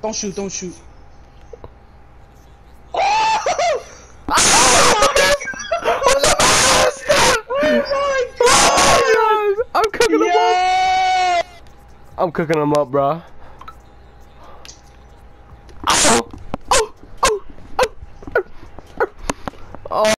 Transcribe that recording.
Don't shoot, don't shoot. I'm cooking them up. I'm cooking them up, bro.